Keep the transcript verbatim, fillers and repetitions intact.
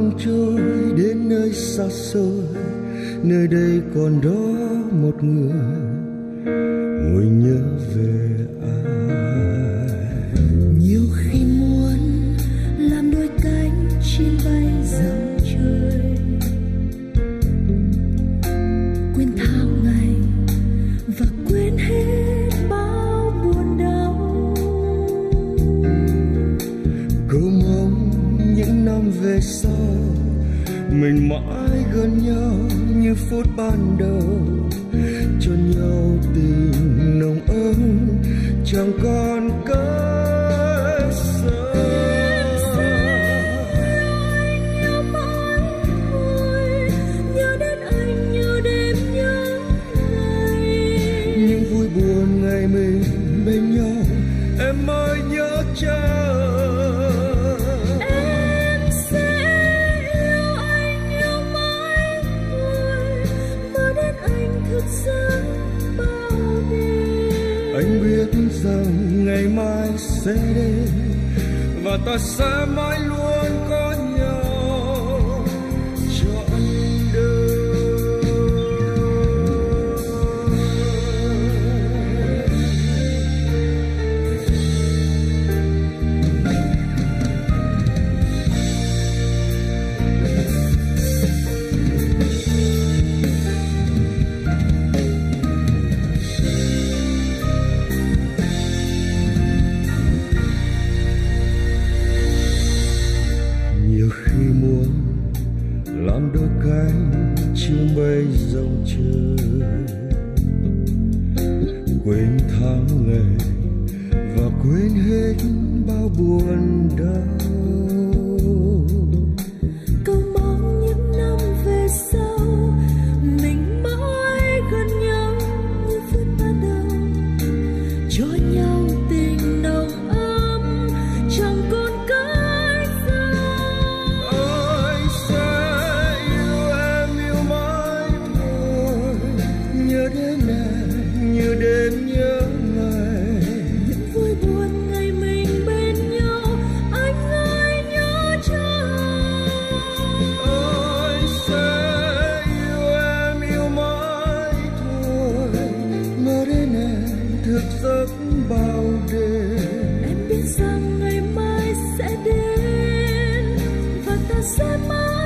băng trôi đến nơi xa xôi, nơi đây còn đó một người ngồi nhớ về ai. Nhiều khi muốn làm đôi cánh chim bay dòng trời, quên thao ngày và quên hết bao buồn đau. Cầu mong những năm về sau mình mãi gần nhau như phút ban đầu, cho nhau tình nồng ấm chẳng còn cớ sao. Em sẽ nhớ mãi thôi, nhớ đến anh như đêm nhớ ngày. Những vui buồn ngày mình bên nhau em mới nhớ chờ. Anh biết rằng ngày mai sẽ đến và ta sẽ mãi luôn có nhau trọn đời. Làm đôi cánh chim bay rong trời, quên tháng ngày và quên hết bao buồn đau. Cầu mong những năm về sau mình mãi gần nhau như phút ban đầu, cho nhau tình nồng ấm chẳng còn cách xa. Anh sẽ yêu em yêu mãi thôi, nhớ đến em như đêm nhớ ngày. Những vui buồn ngày mình bên nhau anh ơi nhớ chờ. Anh sẽ yêu em yêu mãi thôi, mơ đến em thức giấc bao đêm. Em biết rằng ngày mai sẽ đến và ta sẽ mãi